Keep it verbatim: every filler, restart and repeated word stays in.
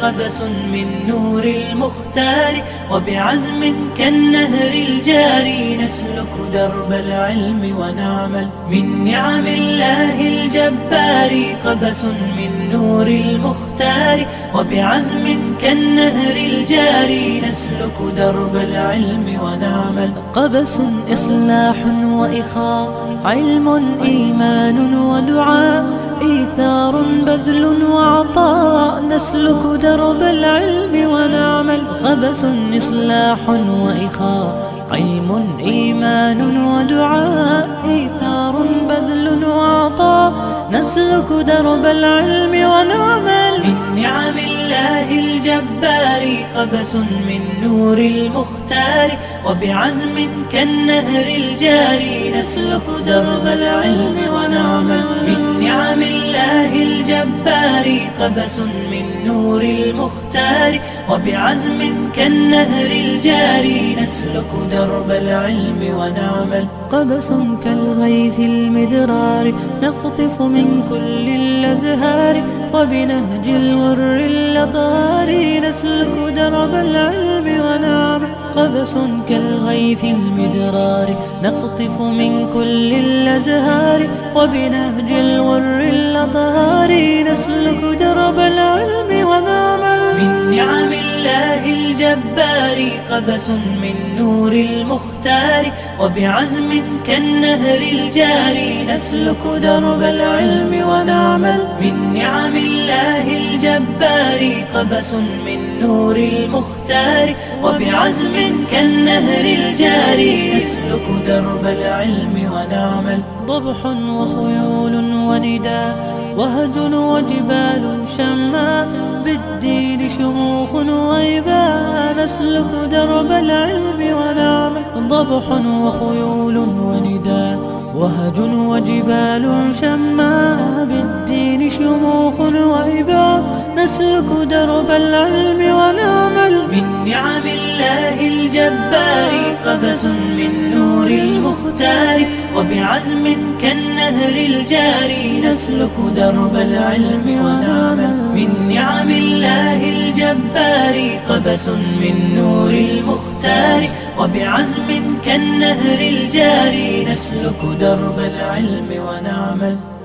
قبس من نور المختار، وبعزم كالنهر الجاري نسلك درب العلم ونعمل. من نعم الله الجبار قبس من نور المختار، وبعزم كالنهر الجاري نسلك درب العلم ونعمل. قبس إصلاح وإخاء، علم إيمان ودعاء، إيثار بذل وعطاء نسلك درب العلم ونعمل. قبس إصلاح وإخاء، علم إيمان ودعاء، إيثار بذل وعطاء نسلك درب العلم ونعمل. من نعم الله الجبار قبس من نور المختار، وبعزم كالنهر الجاري نسلك درب العلم ونعمل. من نعم الله الجبار قبس من نور المختار، وبعزم كالنهر الجاري نسلك درب العلم ونعمل. قبس كالغيث المدرار نقطف من كل الأزهار، وبنهج الغر الأطهار نسلك درب العلم ونعمل. قبس كالغيث المدرار نقطف من كل الأزهار، وبنهج الغر الأطهار نسلك درب العلم ونعمل. من نعم الله الجبار قبس من نور المختار، وبعزم كالنهر الجاري نسلك درب العلم ونعمل. من نعم الله الجبار قبس من نور المختار، وبعزم كالنهر الجاري نسلك درب العلم ونعمل. ضبح وخيول ونداء، وهج وجبال شماء، بالدين شموخ وإباء نسلك درب العلم ونعمل. ضبح وخيول ونداء، وهج وجبال شماء، بالدين شموخ وإباء نسلك درب العلم ونعمل. من نعم الله الجبار قبس من نور المختار، وبعزم كالنهر الجاري نسلك درب العلم ونعمل. من نعم الله الجبار قبس من نور المختار، وبعزم كالنهر الجاري نسلك درب العلم ونعمل.